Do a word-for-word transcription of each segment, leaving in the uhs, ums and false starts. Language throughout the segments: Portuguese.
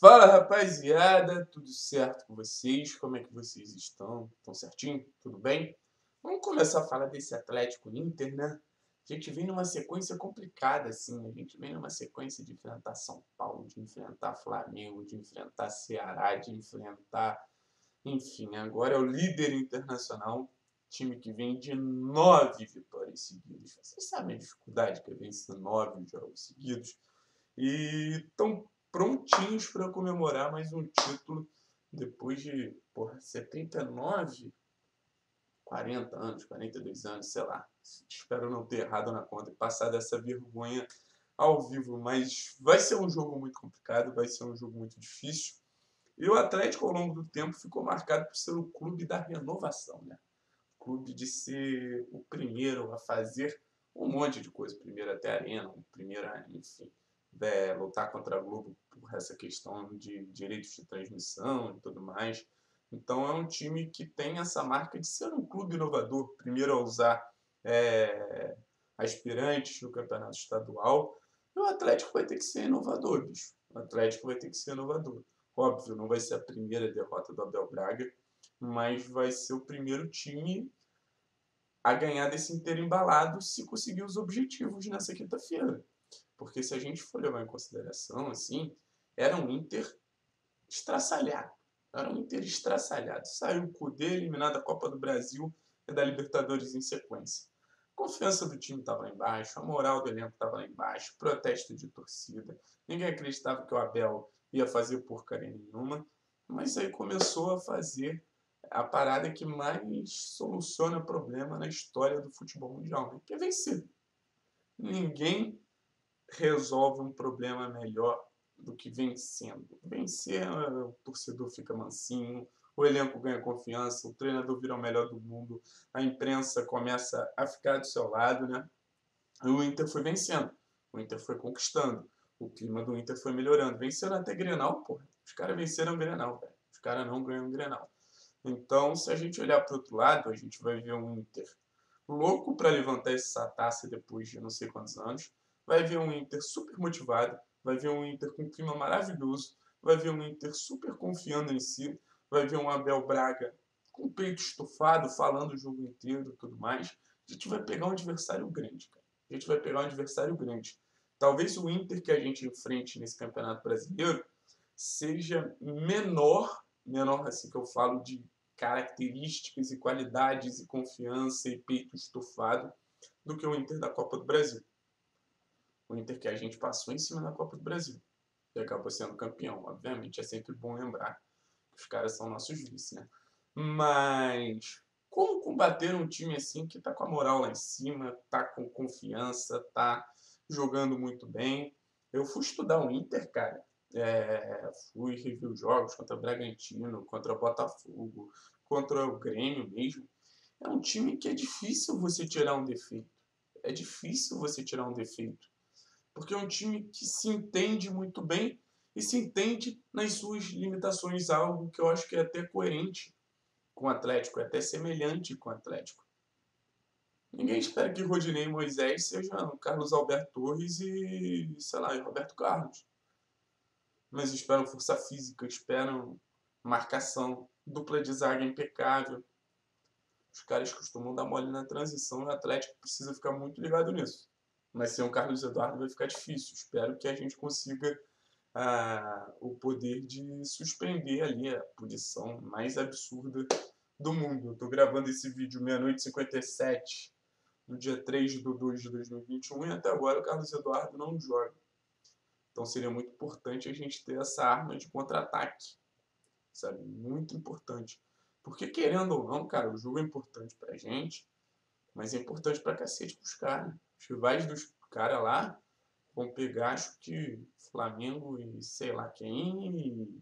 Fala, rapaziada, tudo certo com vocês? Como é que vocês estão? Estão certinho? Tudo bem? Vamos começar a falar desse Atlético Inter, né? A gente vem numa sequência complicada, assim. A gente vem numa sequência de enfrentar São Paulo, de enfrentar Flamengo, de enfrentar Ceará, de enfrentar... Enfim, agora é o líder internacional, time que vem de nove vitórias seguidas. Vocês sabem a dificuldade que é vencer nove jogos seguidos? E estão prontinhos para comemorar mais um título depois de, porra, setenta e nove, quarenta anos, quarenta e dois anos, sei lá. Espero não ter errado na conta e passar dessa vergonha ao vivo, mas vai ser um jogo muito complicado, vai ser um jogo muito difícil. E o Atlético, ao longo do tempo, ficou marcado por ser o clube da renovação, né? O clube de ser o primeiro a fazer um monte de coisa. Primeiro até a arena, o primeiro, a, enfim, é, lutar contra a Globo por essa questão de direitos de transmissão e tudo mais. Então é um time que tem essa marca de ser um clube inovador, primeiro a usar é, aspirantes no campeonato estadual. E o Atlético vai ter que ser inovador, bicho. O Atlético vai ter que ser inovador. Óbvio, não vai ser a primeira derrota do Abel Braga, mas vai ser o primeiro time a ganhar desse Inter embalado se conseguir os objetivos nessa quinta-feira. Porque se a gente for levar em consideração, assim, era um Inter estraçalhado. Era um Inter estraçalhado. Saiu o Cudê, eliminado da Copa do Brasil e da Libertadores em sequência. A confiança do time estava lá embaixo, a moral do elenco estava lá embaixo, protesto de torcida. Ninguém acreditava que o Abel ia fazer porcaria nenhuma, mas aí começou a fazer a parada que mais soluciona problema na história do futebol mundial, né? Que é vencer. Ninguém resolve um problema melhor do que vencendo. Vencer, o torcedor fica mansinho, o elenco ganha confiança, o treinador vira o melhor do mundo, a imprensa começa a ficar do seu lado, né? E o Inter foi vencendo, o Inter foi conquistando, o clima do Inter foi melhorando. Venceram até Grenal, porra. Os caras venceram Grenal, velho. Os caras não ganham Grenal. Então, se a gente olhar para o outro lado, a gente vai ver um Inter louco para levantar essa taça depois de não sei quantos anos. Vai ver um Inter super motivado, vai ver um Inter com um clima maravilhoso, vai ver um Inter super confiando em si, vai ver um Abel Braga com o peito estufado, falando o jogo inteiro e tudo mais. A gente vai pegar um adversário grande, cara. A gente vai pegar um adversário grande. Talvez o Inter que a gente enfrente nesse Campeonato Brasileiro seja menor, menor assim que eu falo de características e qualidades e confiança e peito estufado do que o Inter da Copa do Brasil. O Inter que a gente passou em cima da Copa do Brasil e acabou sendo campeão. Obviamente é sempre bom lembrar que os caras são nossos vice, né? Mas como combater um time assim que tá com a moral lá em cima, tá com confiança, tá jogando muito bem? Eu fui estudar o Inter, cara. É, fui rever jogos contra o Bragantino, contra o Botafogo, contra o Grêmio mesmo. É um time que é difícil você tirar um defeito. É difícil você tirar um defeito. Porque é um time que se entende muito bem e se entende nas suas limitações, algo que eu acho que é até coerente com o Atlético, é até semelhante com o Atlético. Ninguém espera que Rodinei e Moisés sejam Carlos Alberto Torres e, sei lá, e Roberto Carlos. Mas esperam força física, esperam marcação, dupla de zaga impecável. Os caras costumam dar mole na transição e o Atlético precisa ficar muito ligado nisso. Mas sem o Carlos Eduardo vai ficar difícil. Espero que a gente consiga ah, o poder de suspender ali a punição mais absurda do mundo. Eu estou gravando esse vídeo meia-noite e cinquenta e sete, no dia três de dois de dois mil e vinte e um, e até agora o Carlos Eduardo não joga. Então seria muito importante a gente ter essa arma de contra-ataque, sabe? Muito importante. Porque querendo ou não, cara, o jogo é importante pra gente, mas é importante pra cacete pros caras. Os rivais dos caras lá vão pegar, acho que Flamengo e sei lá quem, e,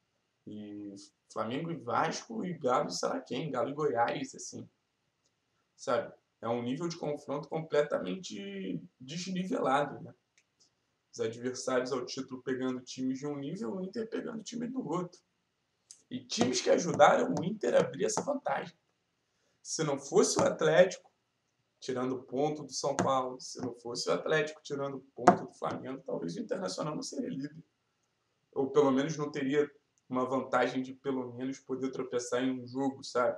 e Flamengo e Vasco e Galo e sei lá quem, Galo e Goiás, assim, sabe? É um nível de confronto completamente desnivelado, né? Os adversários ao título pegando times de um nível, o Inter pegando time do outro. E times que ajudaram o Inter a abrir essa vantagem. Se não fosse o Atlético tirando ponto do São Paulo, se não fosse o Atlético tirando ponto do Flamengo, talvez o Internacional não seria líder. ou pelo menos não teria uma vantagem de pelo menos poder tropeçar em um jogo, sabe?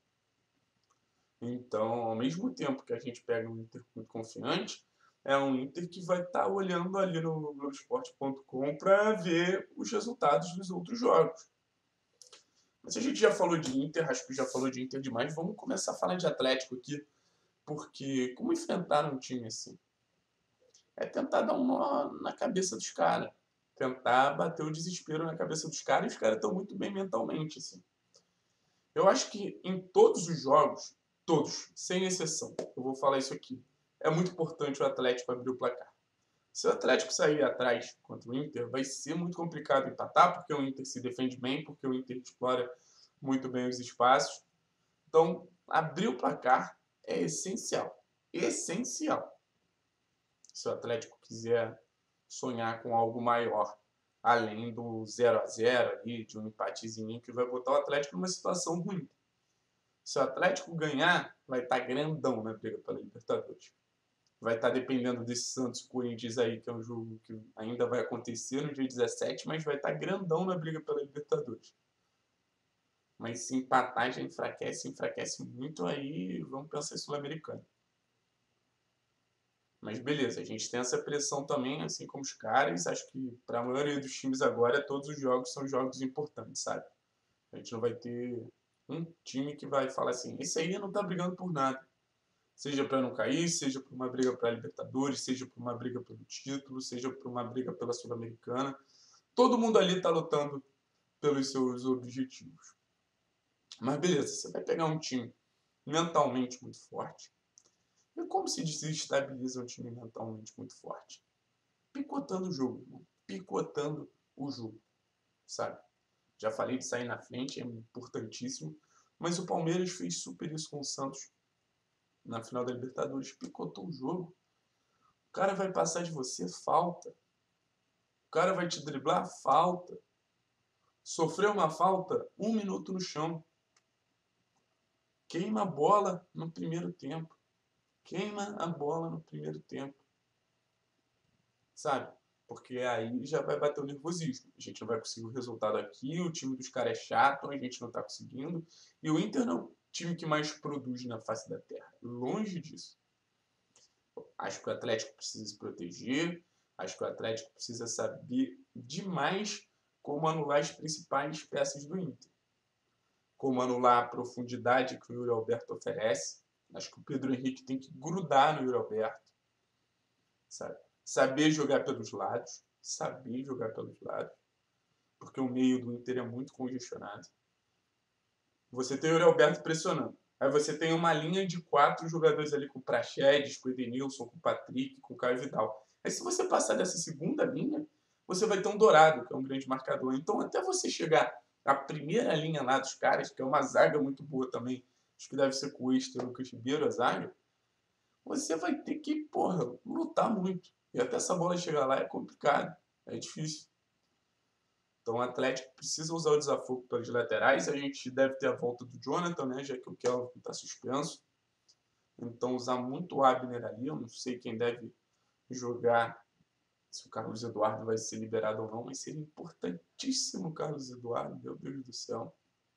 Então, ao mesmo tempo que a gente pega um Inter muito confiante, é um Inter que vai estar tá olhando ali no Globoesporte ponto com para ver os resultados dos outros jogos. Mas a gente já falou de Inter, acho que já falou de Inter demais, vamos começar a falar de Atlético aqui, porque como enfrentar um time assim? É tentar dar um nó na cabeça dos caras, tentar bater o desespero na cabeça dos caras, e os caras estão muito bem mentalmente, assim. Eu acho que em todos os jogos, todos, sem exceção, eu vou falar isso aqui, é muito importante o Atlético abrir o placar. Se o Atlético sair atrás contra o Inter, vai ser muito complicado empatar, porque o Inter se defende bem, porque o Inter explora muito bem os espaços. Então, abrir o placar é essencial. Essencial. Se o Atlético quiser sonhar com algo maior, além do zero a zero ali, de um empatezinho que vai botar o Atlético numa situação ruim. Se o Atlético ganhar, vai estar grandão na briga pela Libertadores. Vai estar dependendo desse Santos Corinthians aí, que é um jogo que ainda vai acontecer no dia dezessete, mas vai estar grandão na briga pela Libertadores. Mas se empatar já enfraquece, enfraquece muito, aí vamos pensar em Sul-Americano. Mas beleza, a gente tem essa pressão também, assim como os caras. Acho que para a maioria dos times agora, todos os jogos são jogos importantes, sabe? A gente não vai ter um time que vai falar assim, esse aí não tá brigando por nada. Seja para não cair, seja por uma briga para a Libertadores, seja por uma briga pelo título, seja por uma briga pela Sul-Americana. Todo mundo ali está lutando pelos seus objetivos. Mas beleza, você vai pegar um time mentalmente muito forte. E como se desestabiliza um time mentalmente muito forte? Picotando o jogo, irmão. Picotando o jogo, sabe? Já falei de sair na frente, é importantíssimo. Mas o Palmeiras fez super isso com o Santos na final da Libertadores. Picotou o jogo. O cara vai passar de você, falta. O cara vai te driblar, falta. Sofreu uma falta, um minuto no chão. Queima a bola no primeiro tempo. Queima a bola no primeiro tempo. Sabe? Porque aí já vai bater o nervosismo. A gente não vai conseguir o resultado aqui, o time dos caras é chato, a gente não tá conseguindo. E o Inter não é o time que mais produz na face da terra. Longe disso. Acho que o Atlético precisa se proteger. Acho que o Atlético precisa saber demais como anular as principais peças do Inter. Como anular a profundidade que o Yuri Alberto oferece. Acho que o Pedro Henrique tem que grudar no Yuri Alberto. Sabe? Saber jogar pelos lados. Saber jogar pelos lados. Porque o meio do Inter é muito congestionado. Você tem o Yuri Alberto pressionando. Aí você tem uma linha de quatro jogadores ali com o Praxedes, com o Edenilson, com o Patrick, com o Caio Vidal. Aí se você passar dessa segunda linha, você vai ter um Dourado, que é um grande marcador. Então até você chegar à primeira linha lá dos caras, que é uma zaga muito boa também, acho que deve ser com o Ester, Lucas Ribeiro, a zaga, você vai ter que, porra, lutar muito. E até essa bola chegar lá é complicado, é difícil. Então o Atlético precisa usar o desafogo pelas laterais. A gente deve ter a volta do Jonathan, né? Já que o Kelvin está suspenso. Então usar muito o Abner ali. Eu não sei quem deve jogar, se o Carlos Eduardo vai ser liberado ou não, mas seria importantíssimo o Carlos Eduardo, meu Deus do céu.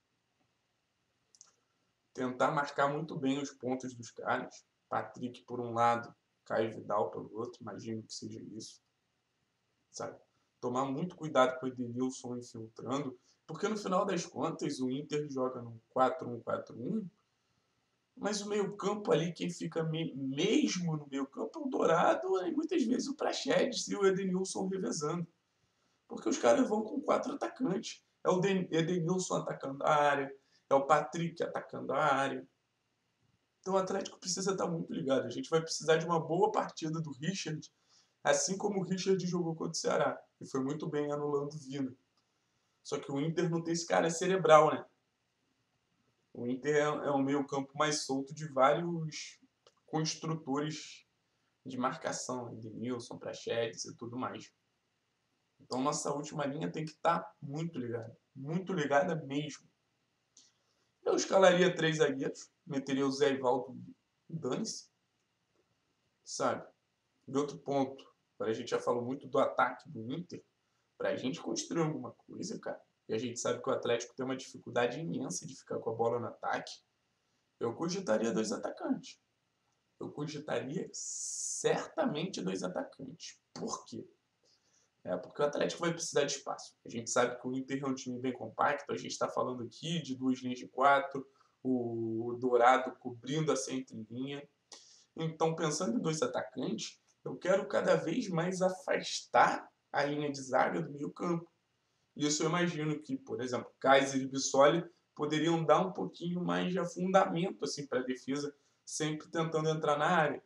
Tentar marcar muito bem os pontos dos caras. Patrick por um lado, Caio Vidal pelo outro, imagino que seja isso. Sabe? Tomar muito cuidado com o Edenilson infiltrando, porque no final das contas o Inter joga no quatro um quatro um, mas o meio-campo ali, quem fica me mesmo no meio-campo é o Dourado e muitas vezes o Praxedes e o Edenilson revezando. Porque os caras vão com quatro atacantes. É o Edenilson atacando a área, é o Patrick atacando a área. Então o Atlético precisa estar muito ligado. A gente vai precisar de uma boa partida do Richard, assim como o Richard jogou contra o Ceará, e foi muito bem anulando o Vina. Só que o Inter não tem esse cara cerebral, né? O Inter é um meio campo mais solto de vários construtores de marcação, Edenilson, Praxedes e tudo mais. Então nossa última linha tem que estar muito ligada, muito ligada mesmo. Eu escalaria três zagueiros, meteria o Zé Ivaldo e dane-se, sabe? De outro ponto, a gente já falou muito do ataque do Inter, pra gente construir alguma coisa, cara, e a gente sabe que o Atlético tem uma dificuldade imensa de ficar com a bola no ataque, eu cogitaria dois atacantes. Eu cogitaria certamente dois atacantes. Por quê? É porque o Atlético vai precisar de espaço. A gente sabe que o Inter é um time bem compacto, a gente está falando aqui de duas linhas de quatro, o Dourado cobrindo essa entrelinha. Então, pensando em dois atacantes, eu quero cada vez mais afastar a linha de zaga do meio campo. Isso eu imagino que, por exemplo, Kaiser e Bissoli poderiam dar um pouquinho mais de afundamento assim, para a defesa, sempre tentando entrar na área.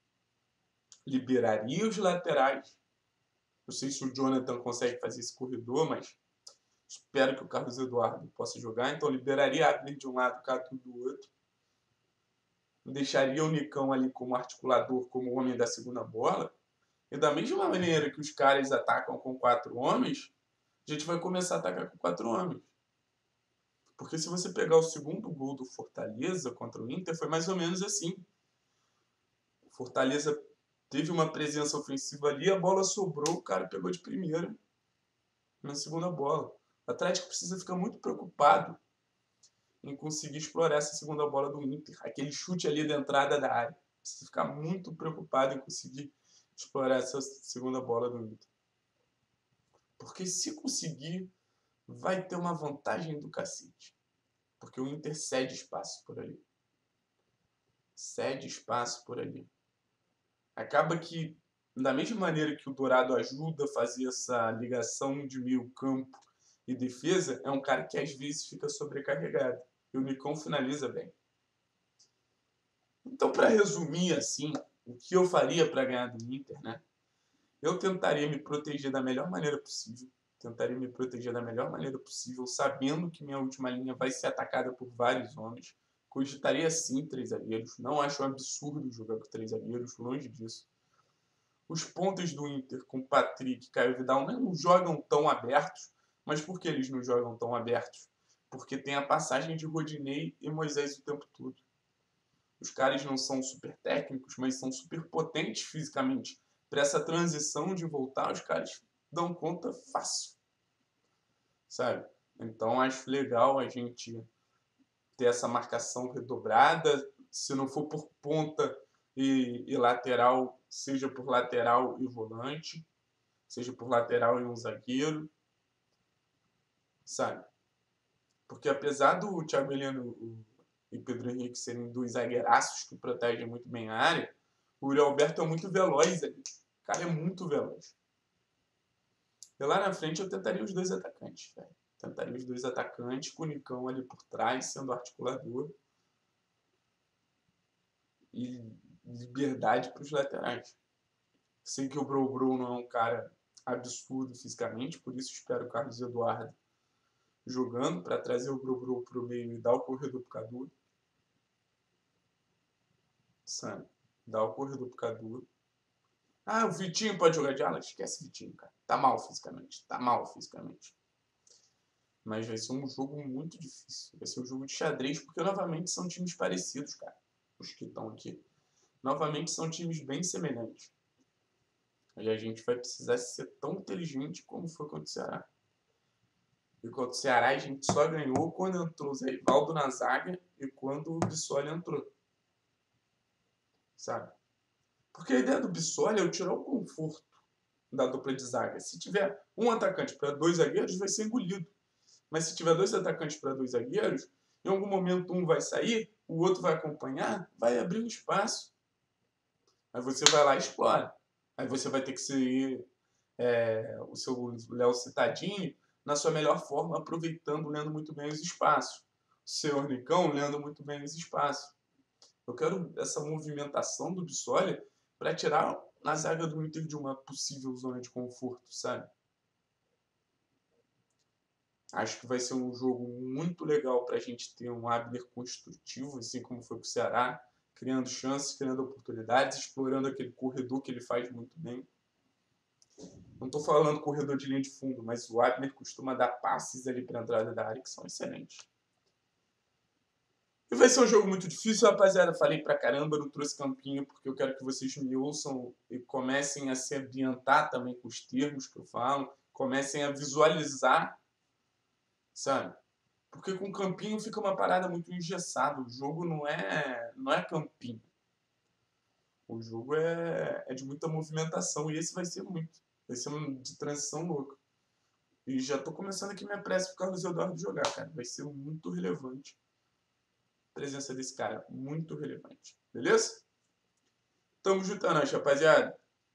Liberaria os laterais. Não sei se o Jonathan consegue fazer esse corredor, mas espero que o Carlos Eduardo possa jogar. Então, liberaria Abner de um lado, Catu do outro. Deixaria o Nicão ali como articulador, como homem da segunda bola. E da mesma maneira que os caras atacam com quatro homens, a gente vai começar a atacar com quatro homens. Porque se você pegar o segundo gol do Fortaleza contra o Inter, foi mais ou menos assim. O Fortaleza teve uma presença ofensiva ali, a bola sobrou, o cara pegou de primeira na segunda bola. O Atlético precisa ficar muito preocupado em conseguir explorar essa segunda bola do Inter. Aquele chute ali da entrada da área. Precisa ficar muito preocupado em conseguir explorar essa segunda bola do Inter. Porque se conseguir, vai ter uma vantagem do cacete. Porque o Inter cede espaço por ali. Cede espaço por ali. Acaba que, da mesma maneira que o Dourado ajuda a fazer essa ligação de meio campo e defesa, é um cara que às vezes fica sobrecarregado. E o Nicão finaliza bem. Então, para resumir assim, o que eu faria para ganhar do Inter, né? Eu tentaria me proteger da melhor maneira possível. Tentaria me proteger da melhor maneira possível, sabendo que minha última linha vai ser atacada por vários homens. Cogitaria sim três zagueiros. Não acho um absurdo jogar com três zagueiros, longe disso. Os pontos do Inter com Patrick e Caio Vidal não jogam tão abertos. Mas por que eles não jogam tão abertos? Porque tem a passagem de Rodinei e Moisés o tempo todo. Os caras não são super técnicos, mas são super potentes fisicamente. Para essa transição de voltar, os caras dão conta fácil. Sabe? Então acho legal a gente ter essa marcação redobrada. Se não for por ponta e, e lateral, seja por lateral e volante. Seja por lateral e um zagueiro. Sabe? Porque apesar do Thiago Heleno e Pedro Henrique serem dois zagueiraços que protegem muito bem a área, o Yuri Alberto é muito veloz ali. O cara é muito veloz. E lá na frente eu tentaria os dois atacantes, velho. Tentaria os dois atacantes com o Nicão ali por trás, sendo articulador. E liberdade para os laterais. Sei que o Bro Bro não é um cara absurdo fisicamente, por isso espero o Carlos Eduardo jogando para trazer o Bro Bro para o meio e dar o corredor pro Cadu. Sabe? Dar o corredor pro Cadu. Ah, o Vitinho pode jogar de ala? Esquece o Vitinho, cara. Tá mal fisicamente. Tá mal fisicamente. Mas vai ser um jogo muito difícil. Vai ser um jogo de xadrez, porque novamente são times parecidos, cara. Os que estão aqui. Novamente são times bem semelhantes. E a gente vai precisar ser tão inteligente como foi contra o Ceará. E contra o Ceará a gente só ganhou quando entrou o Zé Rivaldo na zaga e quando o Bissoli entrou. Sabe? Porque a ideia do Bissoli é eu tirar o conforto da dupla de zaga. Se tiver um atacante para dois zagueiros, vai ser engolido. Mas se tiver dois atacantes para dois zagueiros, em algum momento um vai sair, o outro vai acompanhar, vai abrir um espaço. Aí você vai lá e explora. Aí você vai ter que ser é, o seu Léo Cittadini na sua melhor forma, aproveitando, lendo muito bem os espaços. O seu Nicão lendo muito bem os espaços. Eu quero essa movimentação do Bissoli para tirar na zaga do Inter de uma possível zona de conforto, sabe? Acho que vai ser um jogo muito legal para a gente ter um Abner construtivo, assim como foi com o Ceará, criando chances, criando oportunidades, explorando aquele corredor que ele faz muito bem. Não estou falando corredor de linha de fundo, mas o Abner costuma dar passes ali para a entrada da área que são excelentes. E vai ser um jogo muito difícil, rapaziada. Falei pra caramba, não trouxe campinho, porque eu quero que vocês me ouçam e comecem a se ambientar também com os termos que eu falo. comecem a visualizar, sabe? Porque com campinho fica uma parada muito engessada. O jogo não é, não é campinho. O jogo é, é de muita movimentação. E esse vai ser muito. Vai ser um de transição louca. E já tô começando aqui minha pressa pro Carlos Eduardo jogar, cara. Vai ser muito relevante a presença desse cara. Muito relevante. Beleza? Tamo juntando, rapaziada.